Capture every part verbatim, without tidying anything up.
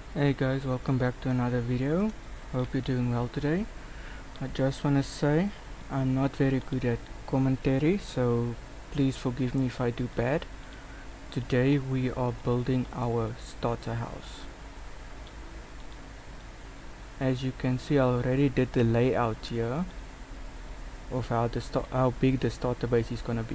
Hey guys, welcome back to another video. Hope you're doing well today. I just want to say I'm not very good at commentary, so please forgive me if I do bad. Today we are building our starter house. As you can see, I already did the layout here of how the sta- how big the starter base is gonna be.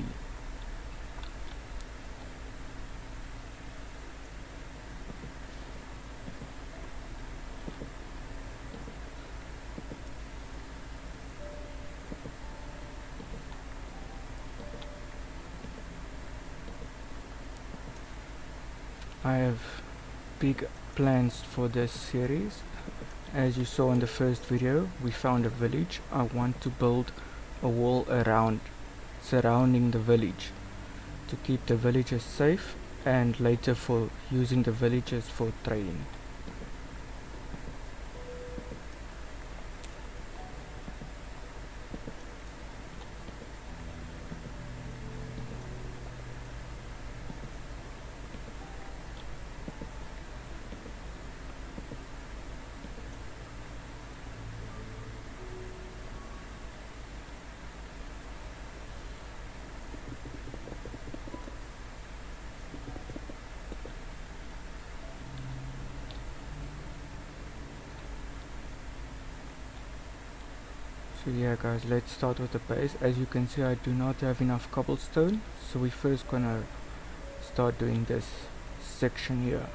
I have big plans for this series. As you saw in the first video, we found a village. I want to build a wall around surrounding the village to keep the villagers safe and later for using the villagers for trading. So yeah guys, let's start with the base. As you can see, I do not have enough cobblestone, so we're first gonna start doing this section here.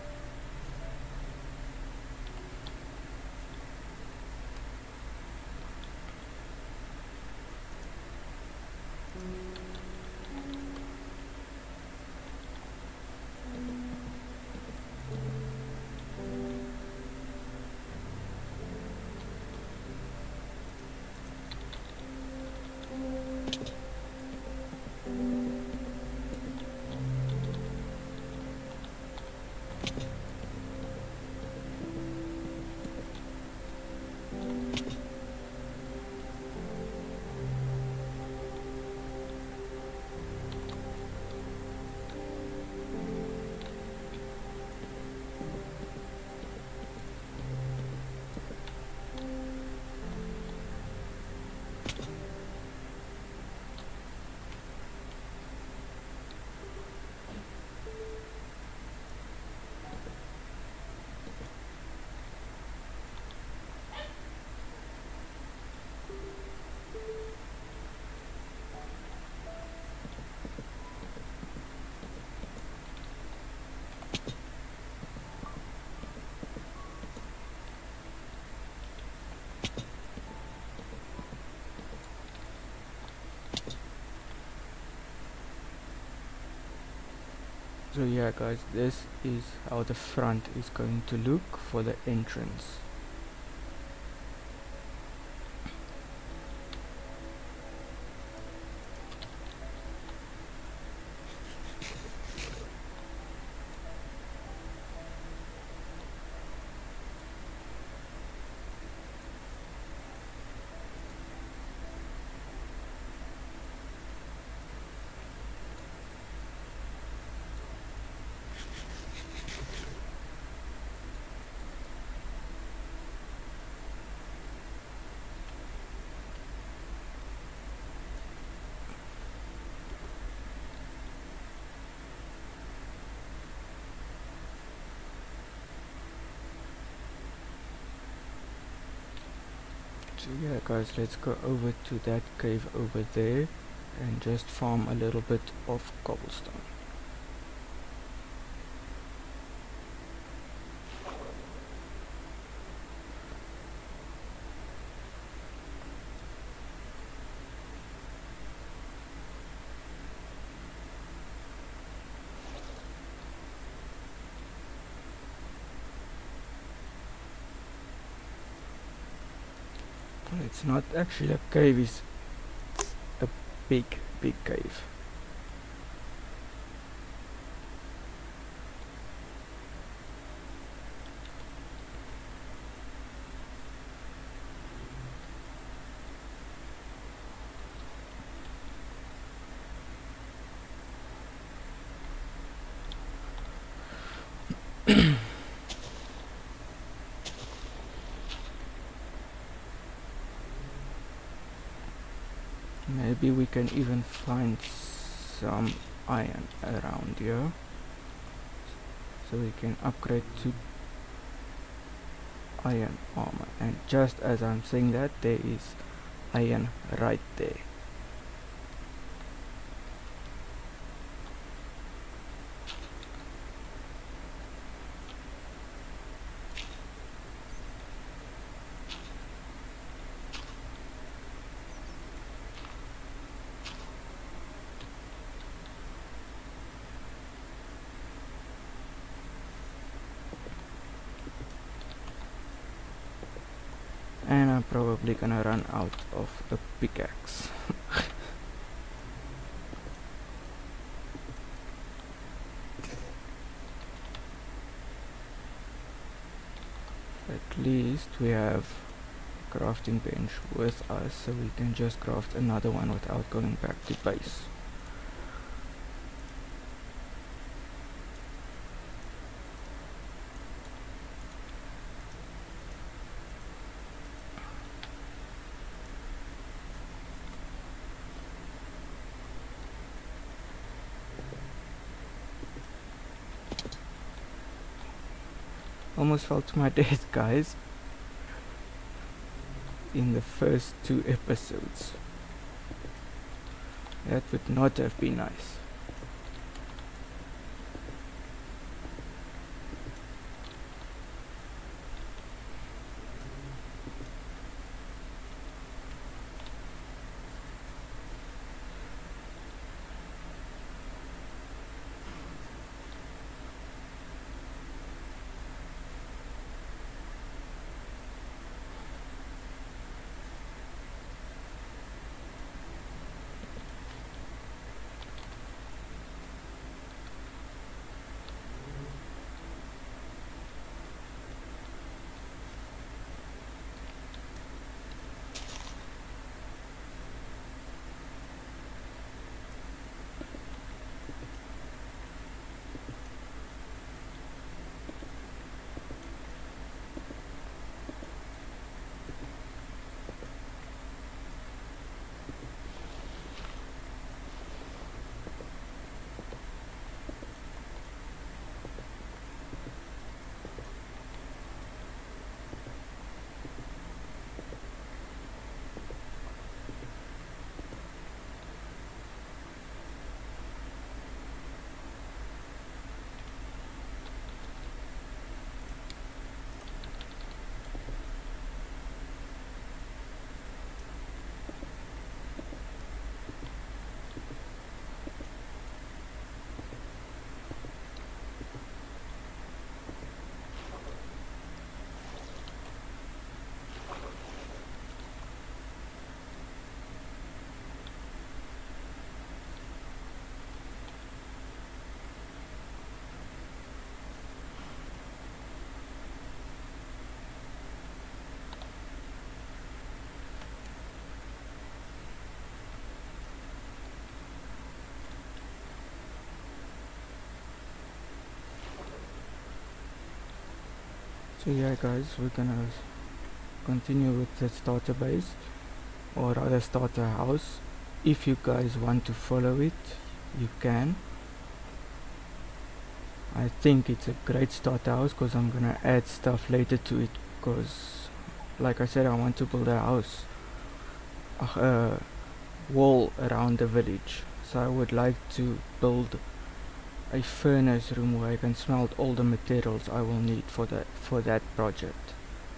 So yeah guys, this is how the front is going to look for the entrance. So yeah guys, let's go over to that cave over there and just farm a little bit of cobblestone. It's not actually a cave, it's a big, big cave. Maybe we can even find some iron around here, so we can upgrade to iron armor. And just as I'm saying that, there is iron right there. And I'm probably gonna run out of a pickaxe. At least we have a crafting bench with us, so we can just craft another one without going back to base. Almost fell to my death, guys, in the first two episodes. That would not have been nice. So yeah guys, we're gonna continue with the starter base, or rather starter house. If you guys want to follow it, you can. I think it's a great starter house because I'm gonna add stuff later to it, because like I said, I want to build a house, a uh, wall around the village. So I would like to build a furnace room where I can smelt all the materials I will need for that for that project.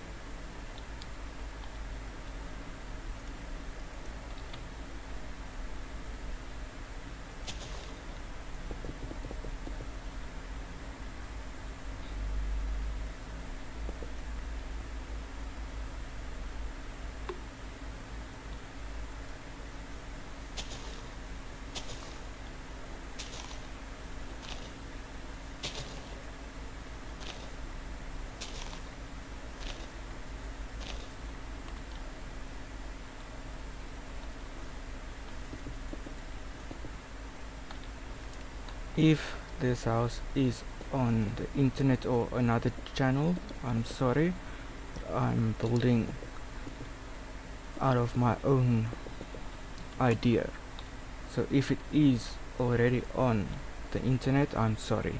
If this house is on the internet or another channel, I'm sorry. I'm building out of my own idea. So if it is already on the internet, I'm sorry.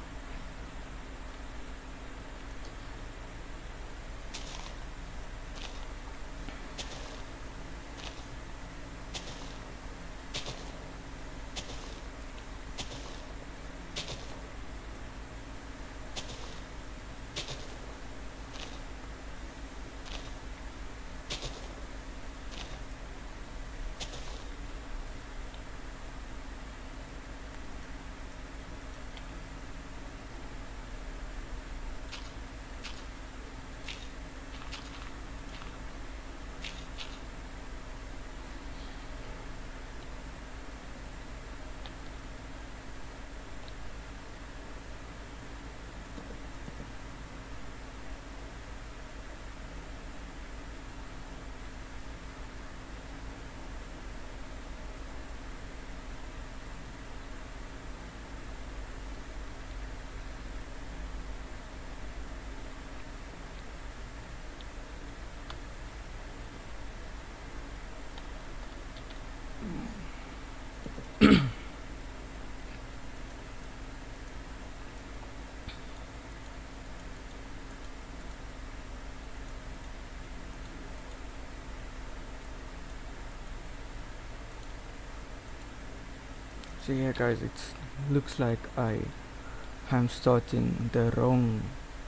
So yeah guys, it looks like I am starting the wrong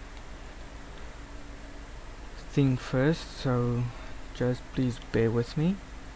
thing first, so just please bear with me.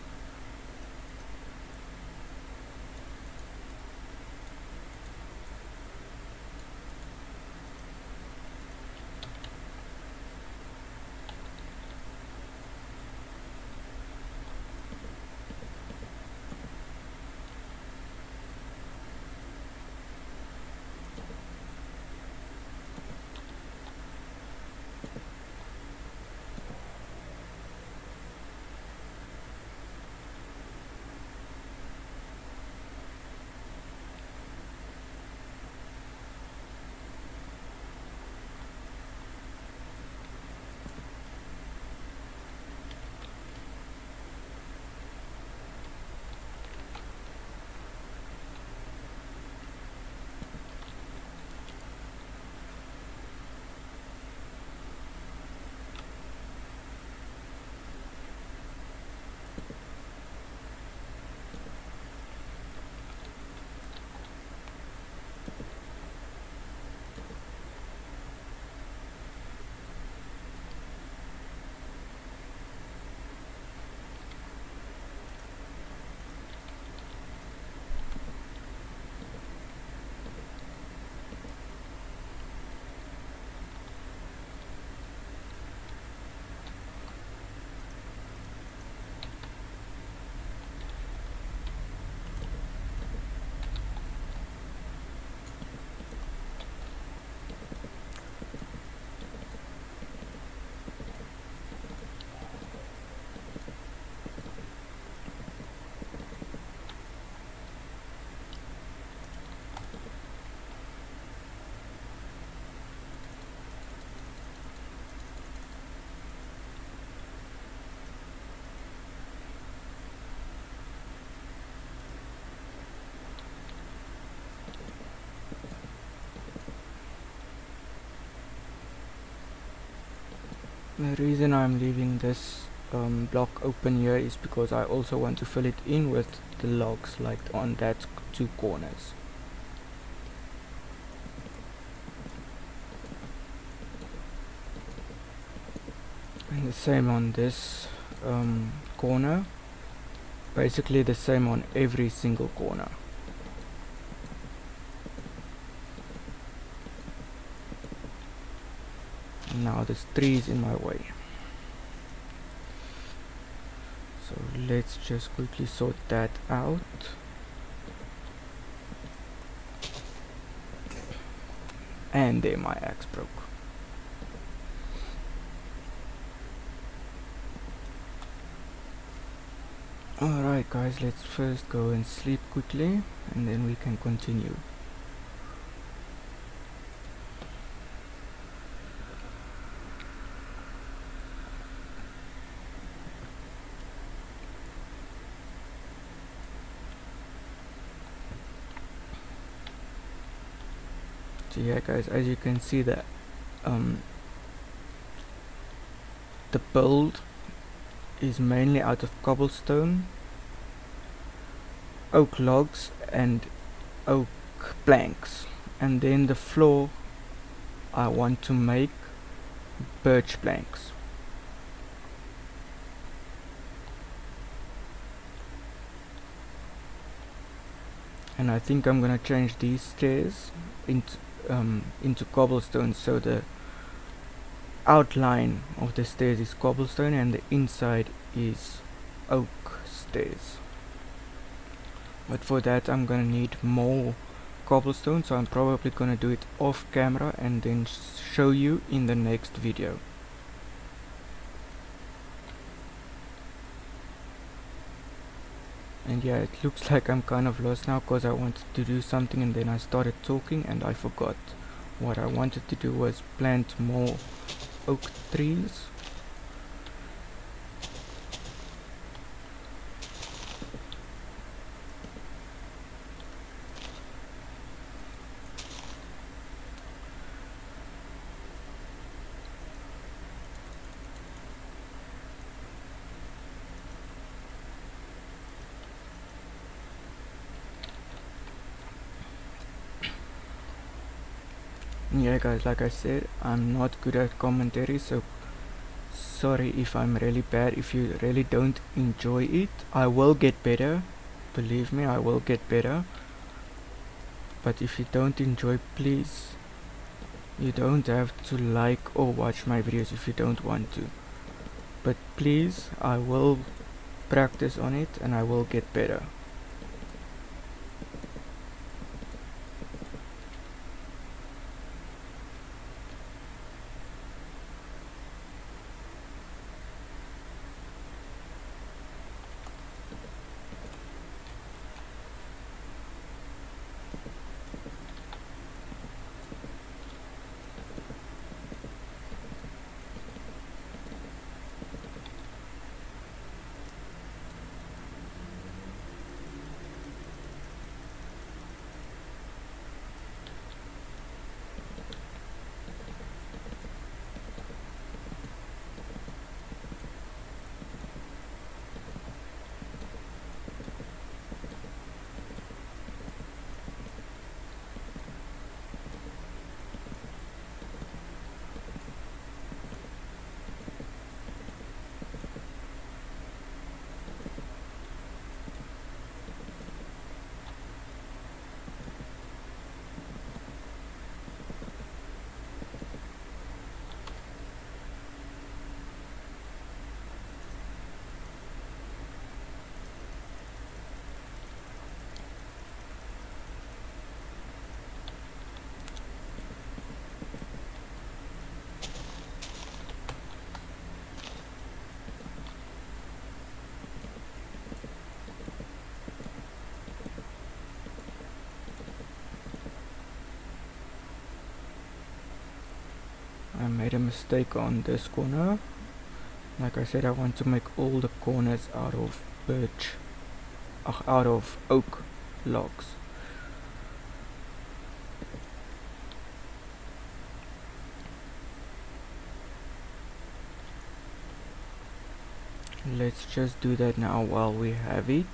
The reason I'm leaving this um, block open here is because I also want to fill it in with the logs, like on that two corners. And the same on this um, corner, basically the same on every single corner. Now this tree is in my way, so let's just quickly sort that out. And there my axe broke. Alright guys, let's first go and sleep quickly and then we can continue. So yeah guys, as you can see that um, the build is mainly out of cobblestone, oak logs and oak planks, and then the floor I want to make birch planks. And I think I'm gonna change these stairs into um, into cobblestone, so the outline of the stairs is cobblestone and the inside is oak stairs. But for that I'm gonna need more cobblestone, so I'm probably gonna do it off camera and then show you in the next video. And yeah, it looks like I'm kind of lost now because I wanted to do something and then I started talking and I forgot. What I wanted to do was plant more oak trees. Yeah guys, like I said, I'm not good at commentary, so sorry if I'm really bad. If you really don't enjoy it, I will get better, believe me, I will get better. But if you don't enjoy, please, you don't have to like or watch my videos if you don't want to, but please, I will practice on it and I will get better. I made a mistake on this corner. Like I said, I want to make all the corners out of birch, uh, out of oak logs. Let's just do that now while we have it.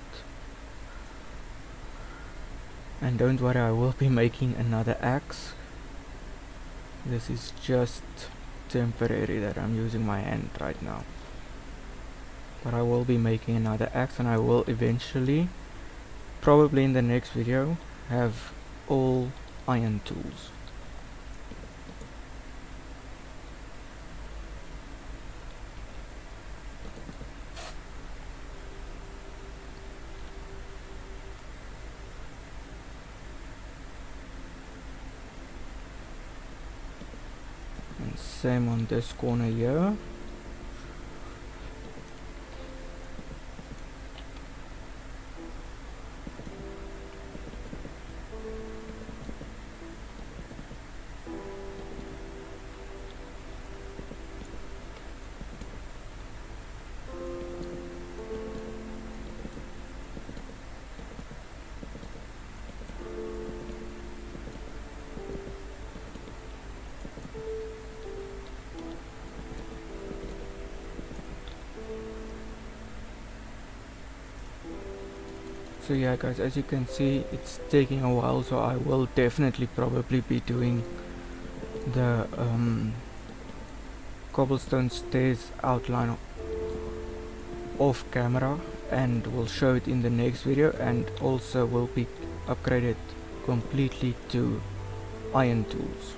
And don't worry, I will be making another axe. This is just temporary that I'm using my hand right now. But I will be making another axe and I will eventually, probably in the next video, have all iron tools. And same on this corner here. So yeah guys, as you can see, it's taking a while, so I will definitely probably be doing the um, cobblestone stairs outline off camera, and we'll show it in the next video, and also will be upgraded completely to iron tools.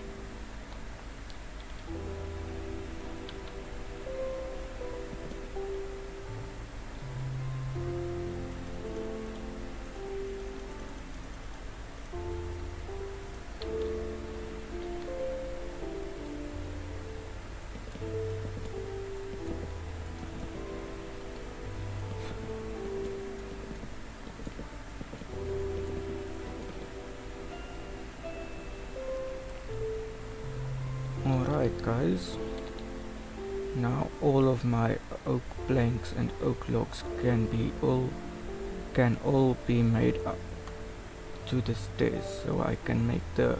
Alright guys, now all of my oak planks and oak logs can be all can all be made up to the stairs, so I can make the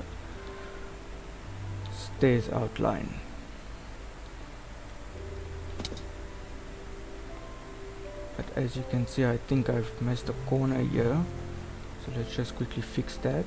stairs outline. But as you can see, I think I've missed a corner here, so let's just quickly fix that.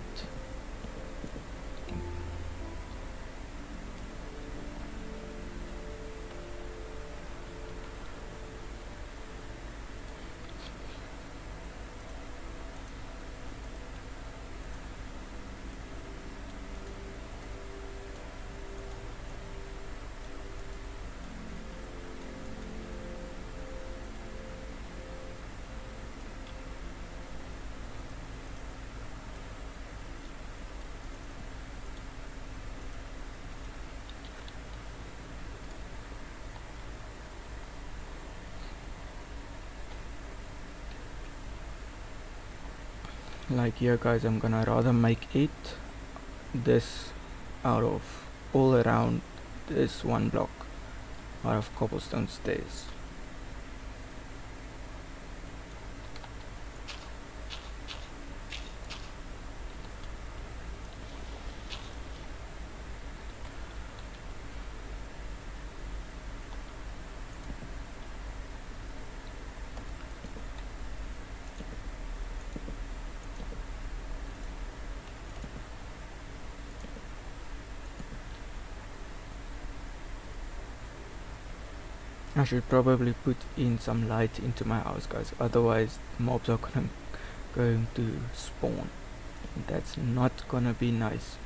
Like here guys, I'm gonna rather make it this out of all around this one block out of cobblestone stairs. I should probably put in some light into my house guys, otherwise mobs are gonna going to spawn. That's not gonna be nice.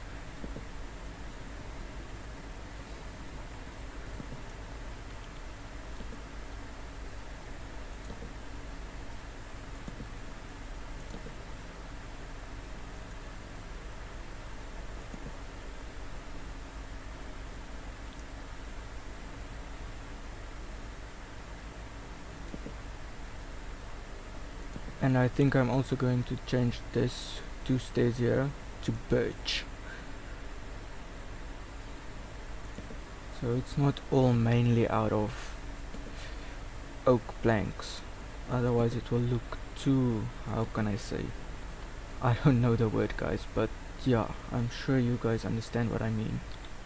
And I think I'm also going to change this two stairs here to birch, so it's not all mainly out of oak planks, otherwise it will look too, how can I say, I don't know the word guys, but yeah, I'm sure you guys understand what I mean.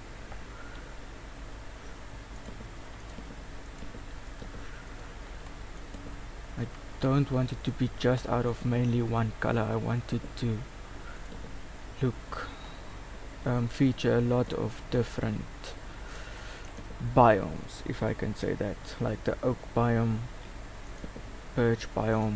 I don't want it to be just out of mainly one color. I want it to look um, feature a lot of different biomes, if I can say that, like the oak biome, birch biome,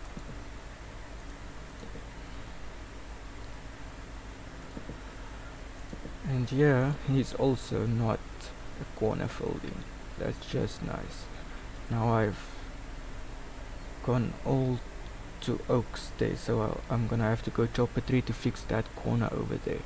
and yeah, he's also not a corner folding. That's just nice. Now I've gone all to oak stairs, so I'll, I'm gonna have to go chop a tree to fix that corner over there.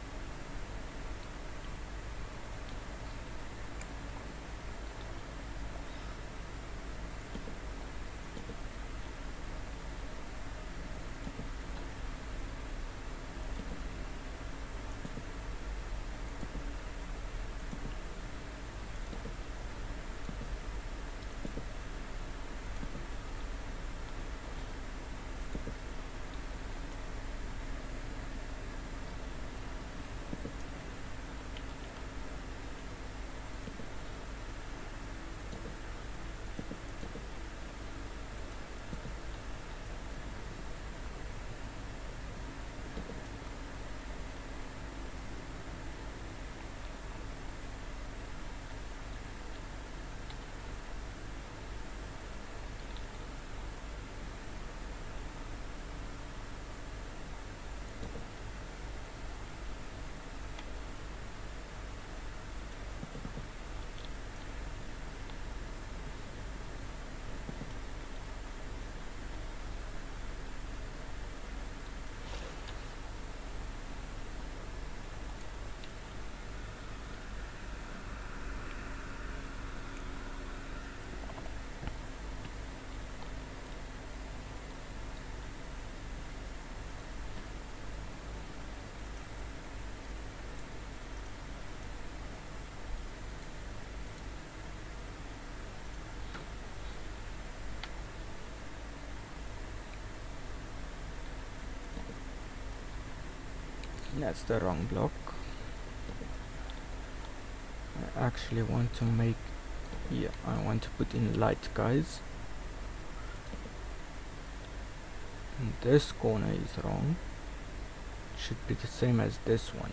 That's the wrong block. I actually want to make, yeah, I want to put in light, guys. And this corner is wrong. Should be the same as this one.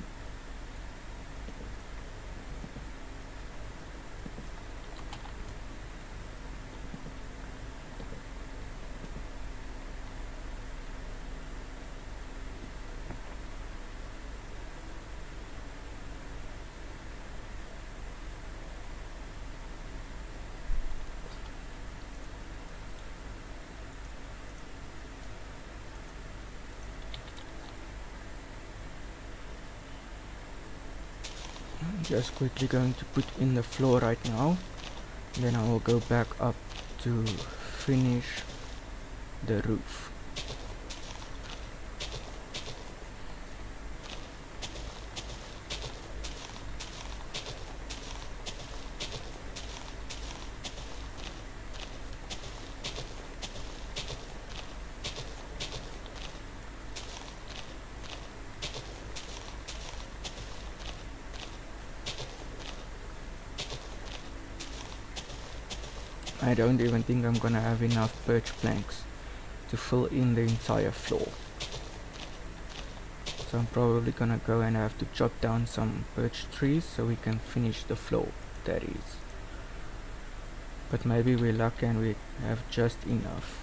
I'm just quickly going to put in the floor right now, then I will go back up to finish the roof. I don't even think I'm gonna have enough birch planks to fill in the entire floor. So I'm probably gonna go and have to chop down some birch trees so we can finish the floor, that is. But maybe we're lucky and we have just enough.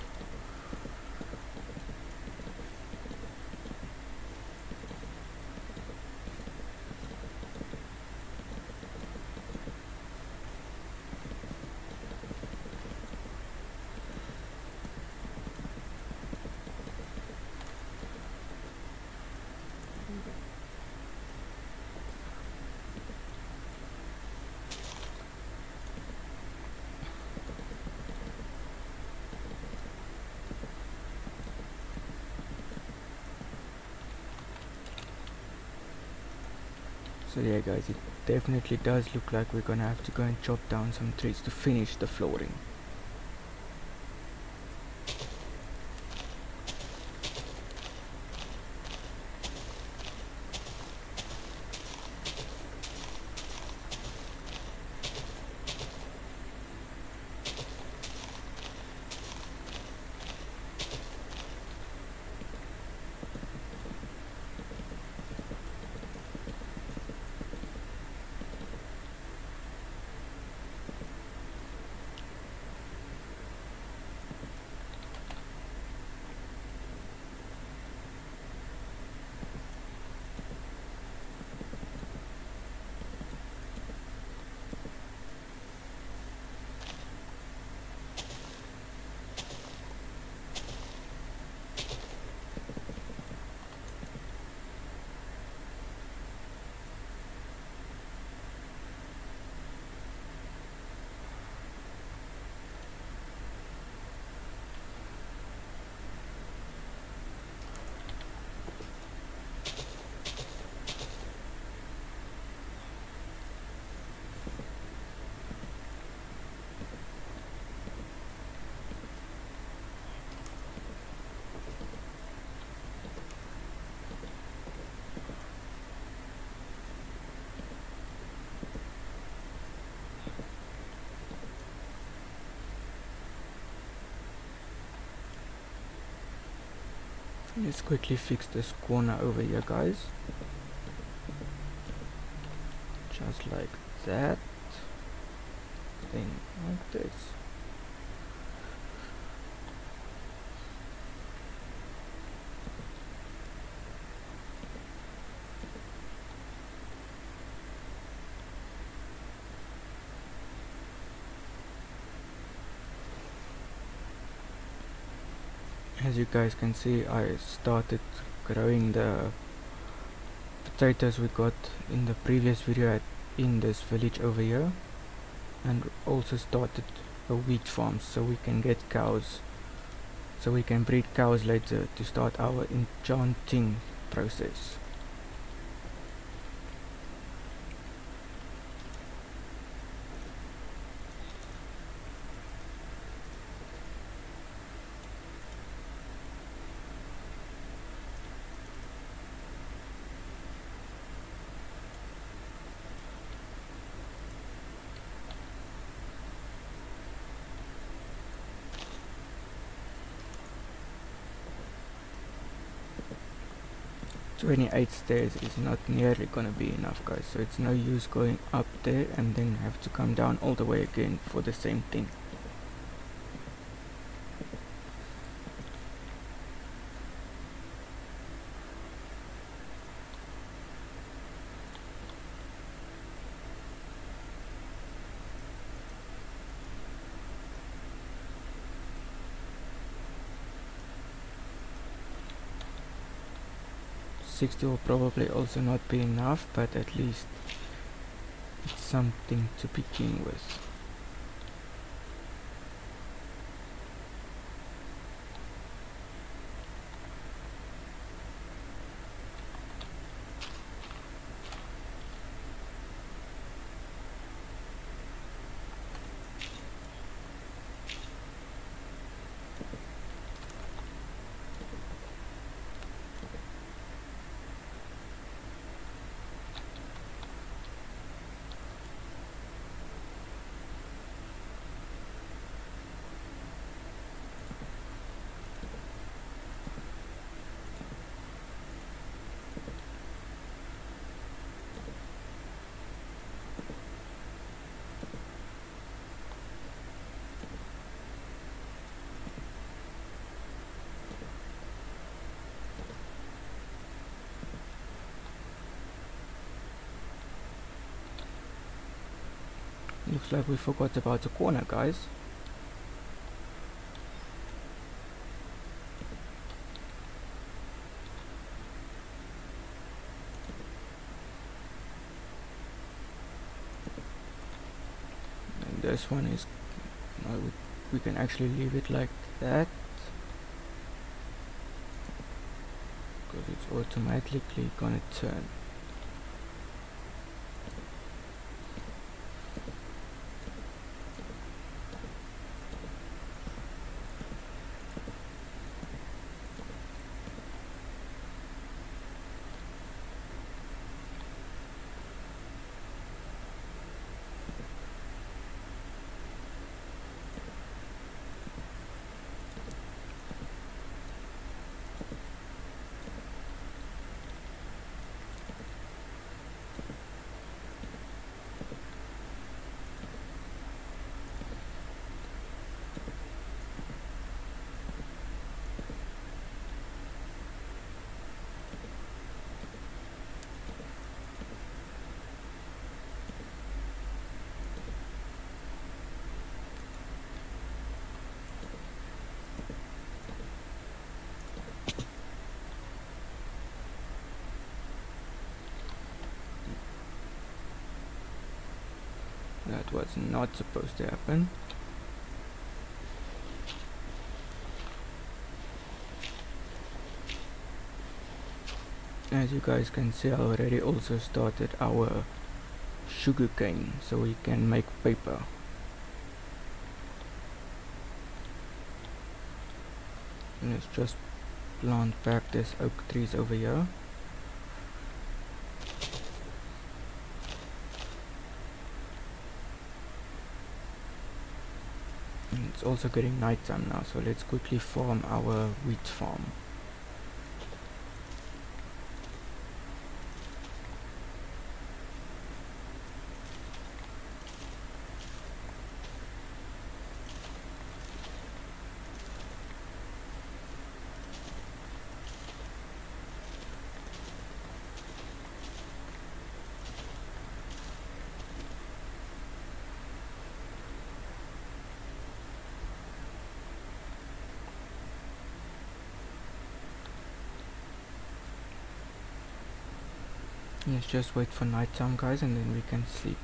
So yeah guys, it definitely does look like we're gonna have to go and chop down some trees to finish the flooring. Let's quickly fix this corner over here, guys. Just like that. Then like this. As you guys can see, I started growing the potatoes we got in the previous video at, in this village over here, and also started a wheat farm so we can get cows, so we can breed cows later to start our enchanting process. twenty-eight stairs is not nearly gonna be enough, guys, so it's no use going up there and then have to come down all the way again for the same thing. sixty will probably also not be enough, but at least it's something to begin with. Looks like we forgot about the corner, guys. And this one is, no, we, we can actually leave it like that, because it's automatically gonna turn. That was not supposed to happen. As you guys can see, I already also started our sugar cane, so we can make paper. Let's just plant back this oak trees over here. It's also getting nighttime now, so let's quickly farm our wheat farm. Let's just wait for nighttime, guys, and then we can sleep.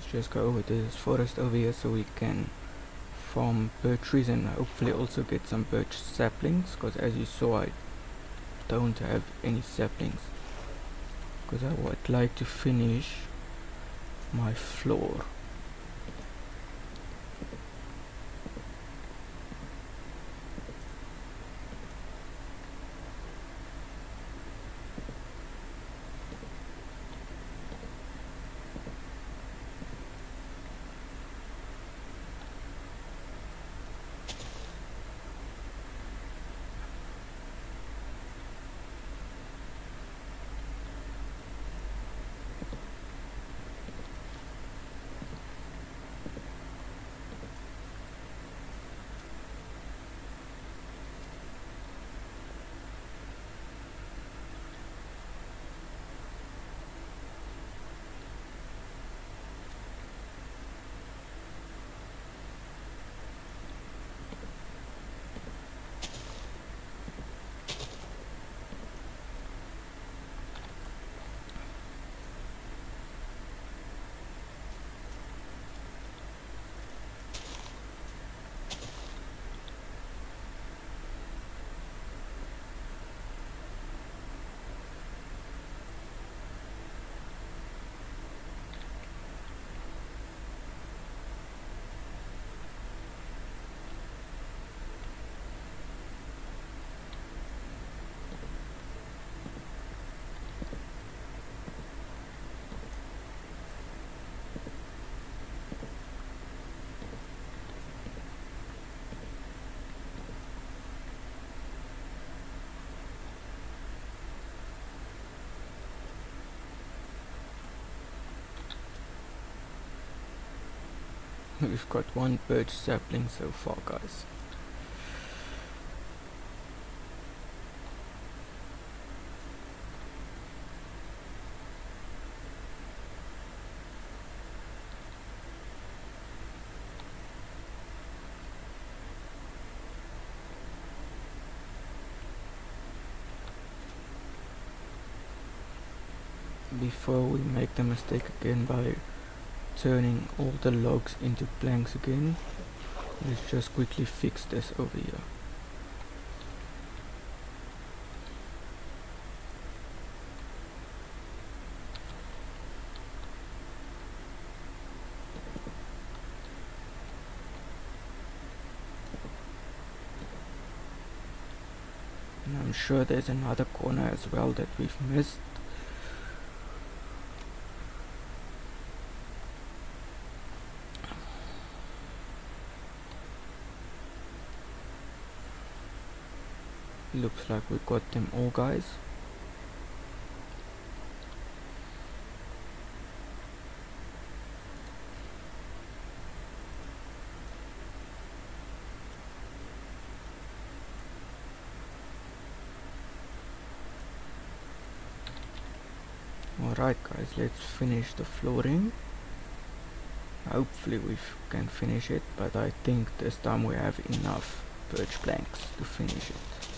just go over this forest over here so we can farm birch trees and hopefully also get some birch saplings, because as you saw I don't have any saplings, because I would like to finish my floor. We've got one birch sapling so far, guys. Before we make the mistake again by turning all the logs into planks again, let's just quickly fix this over here. And I'm sure there's another corner as well that we've missed. Looks like we got them all, guys. Alright guys, let's finish the flooring. Hopefully we can finish it, but I think this time we have enough birch planks to finish it.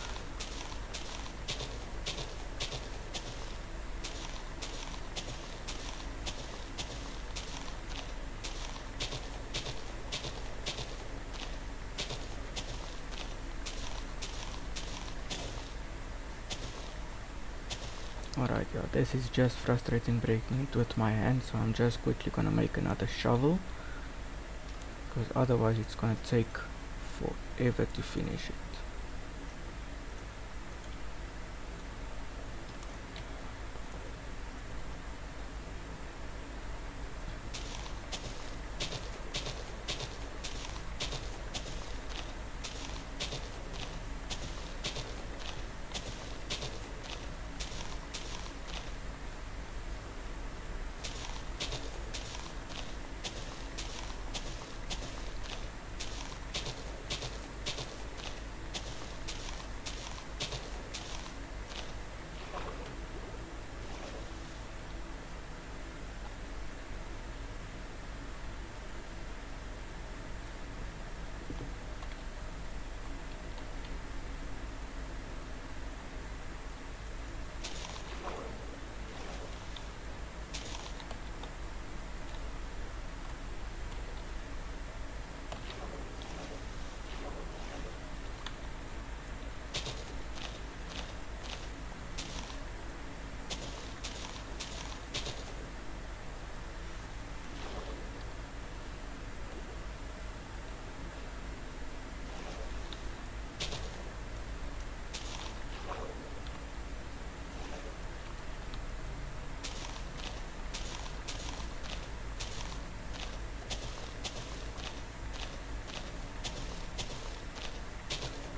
Alright, yeah, this is just frustrating breaking it with my hand, so I'm just quickly gonna make another shovel, because otherwise it's gonna take forever to finish it.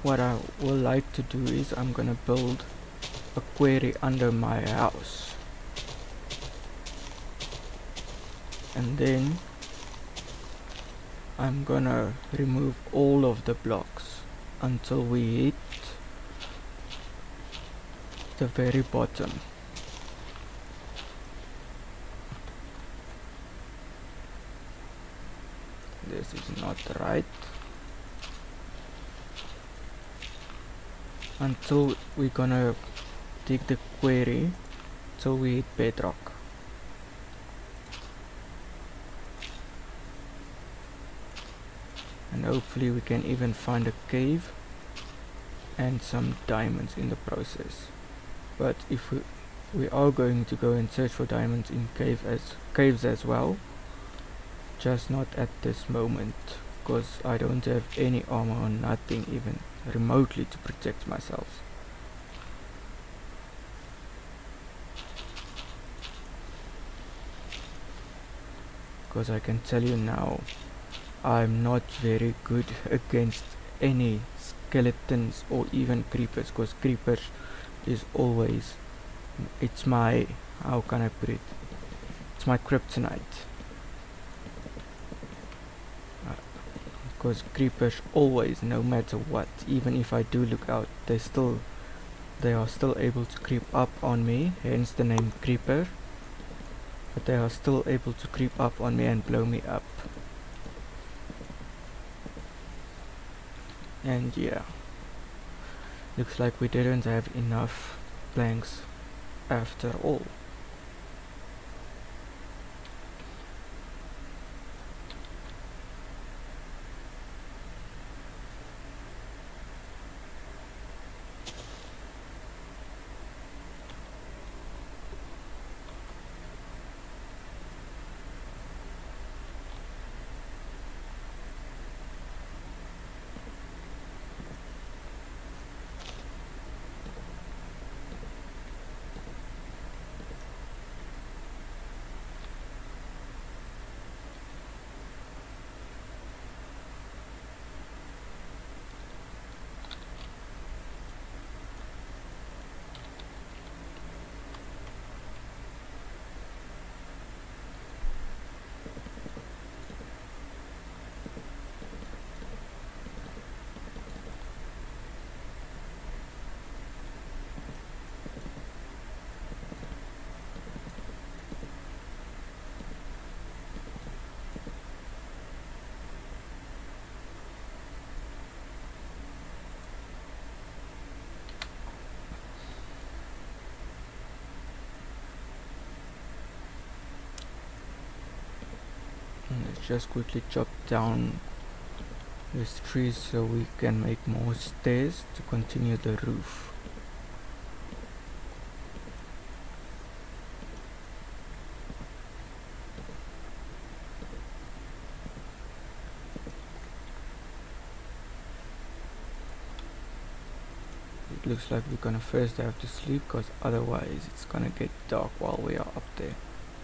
what I would like to do is I'm gonna build a quarry under my house, and then I'm gonna remove all of the blocks until we hit the very bottom. This is not right. Until we're gonna dig the quarry till we hit bedrock. And hopefully we can even find a cave and some diamonds in the process. But if we we are going to go and search for diamonds in cave as caves as well, just not at this moment, because I don't have any armor or nothing even remotely to protect myself. Because I can tell you now, I'm not very good against any skeletons or even creepers, because creepers is always, it's my, how can I put it, it's my kryptonite. Because creepers always, no matter what, even if I do look out, they still, they are still able to creep up on me, hence the name creeper. But they are still able to creep up on me and blow me up. And yeah, looks like we didn't have enough planks after all. Let's just quickly chop down these trees so we can make more stairs to continue the roof. It looks like we're gonna first have to sleep, because otherwise it's gonna get dark while we are up there.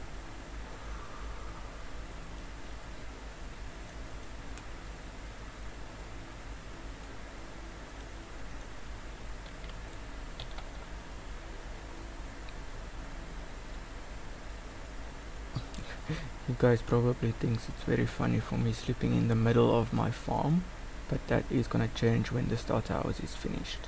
You guys probably thinks it's very funny for me sleeping in the middle of my farm, but that is gonna change when the starter house is finished.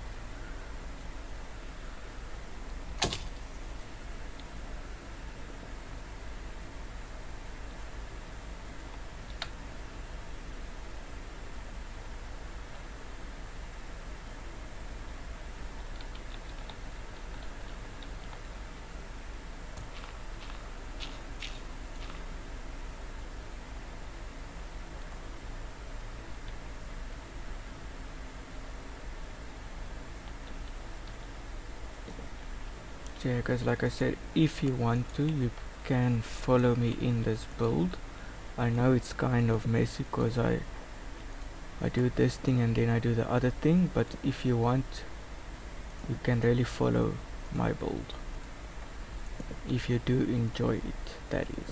Yeah guys, like I said, if you want to, you can follow me in this build. I know it's kind of messy because I I do this thing and then I do the other thing, but if you want, you can really follow my build, if you do enjoy it, that is.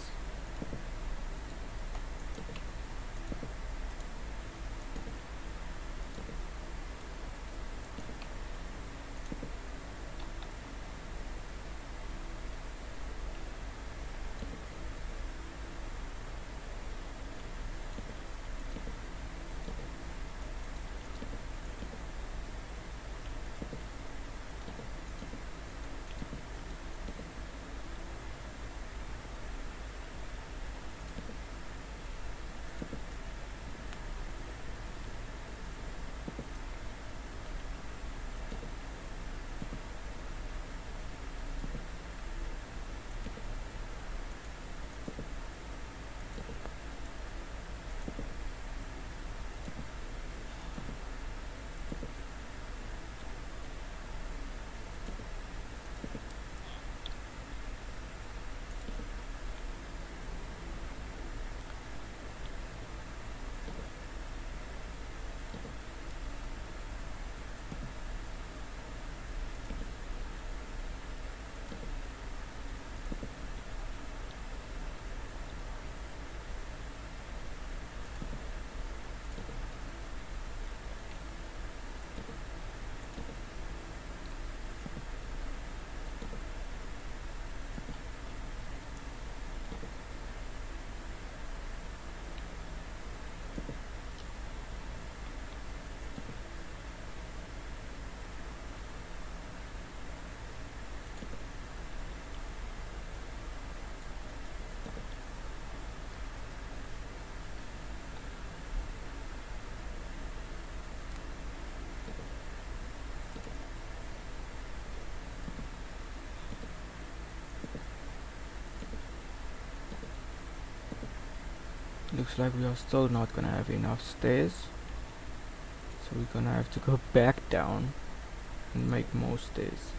Looks like we are still not gonna have enough stairs, so we're gonna have to go back down and make more stairs.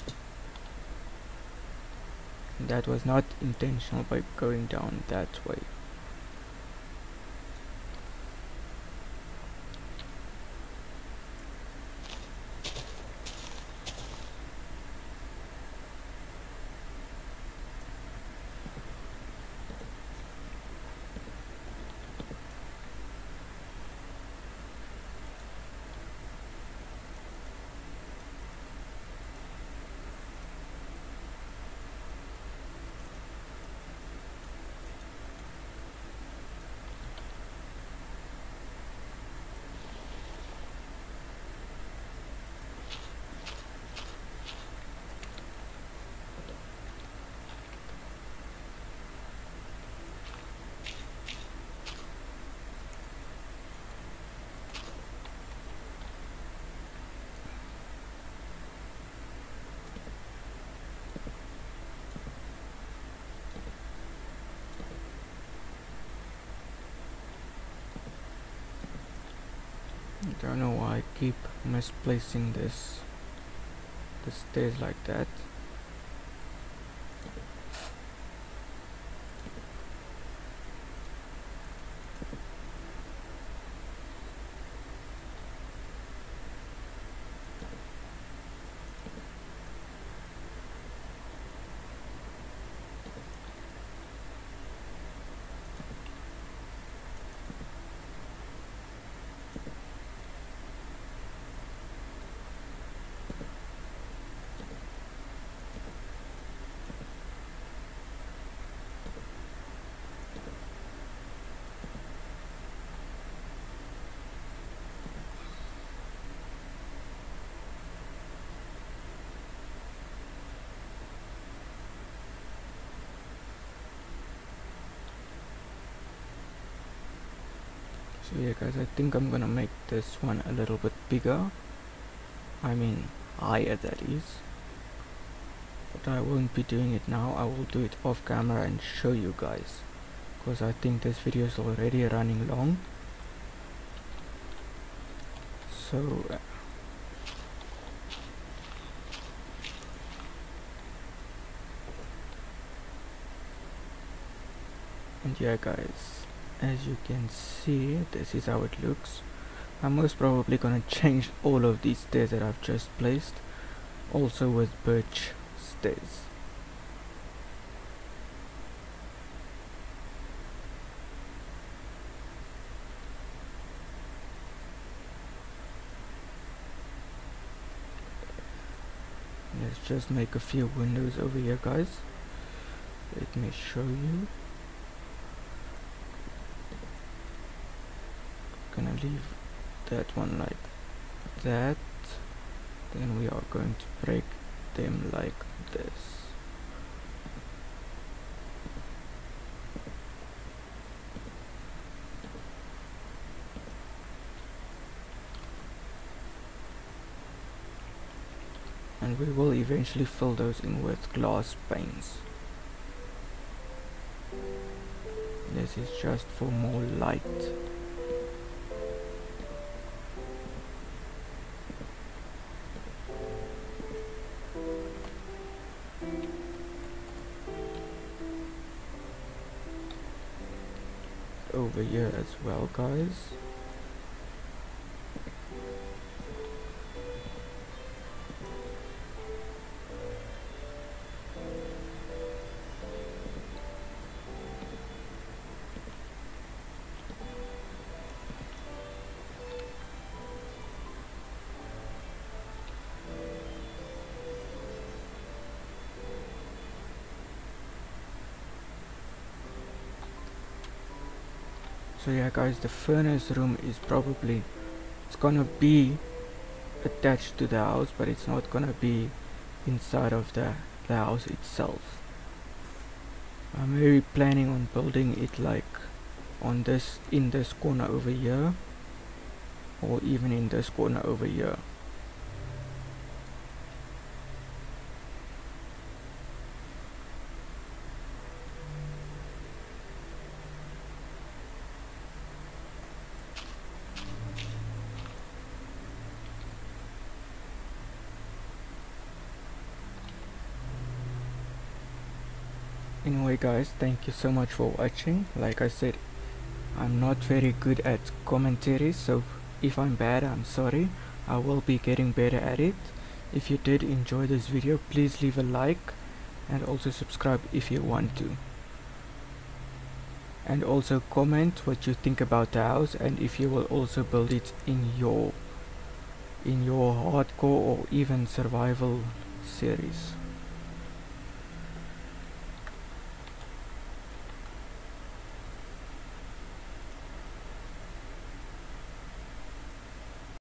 That was not intentional by going down that way. I don't know why I keep misplacing this the stairs like that. So yeah guys, I think I'm gonna make this one a little bit bigger. I mean higher, that is. But I won't be doing it now. I will do it off camera and show you guys, because I think this video is already running long. So uh, and yeah guys, as you can see, this is how it looks. I'm most probably gonna change all of these stairs that I've just placed, also with birch stairs. Let's just make a few windows over here guys. Let me show you. Gonna leave that one like that, then we are going to break them like this. And we will eventually fill those in with glass panes. This is just for more light. Over here as well guys. So yeah guys, the furnace room is probably, it's gonna be attached to the house, but it's not gonna be inside of the, the house itself. I'm really planning on building it like on this, in this corner over here, or even in this corner over here. Anyway guys, thank you so much for watching. Like I said, I'm not very good at commentary, so if I'm bad, I'm sorry. I will be getting better at it. If you did enjoy this video, please leave a like and also subscribe if you want to. And also comment what you think about the house and if you will also build it in your in your hardcore or even survival series.